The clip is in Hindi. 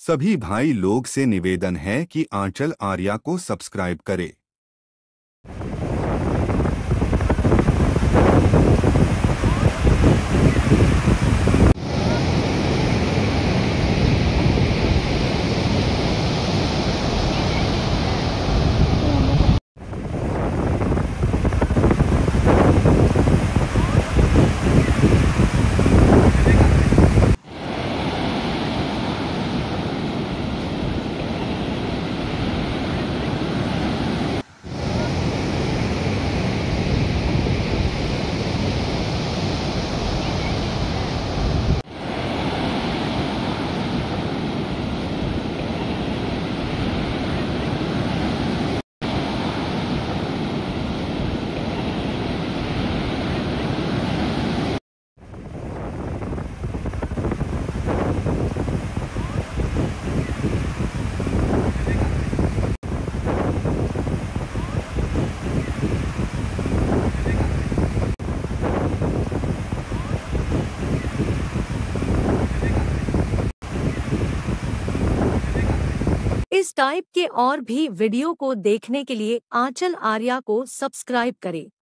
सभी भाई लोग से निवेदन है कि आंचल आर्या को सब्सक्राइब करें। इस टाइप के और भी वीडियो को देखने के लिए आंचल आर्या को सब्सक्राइब करें।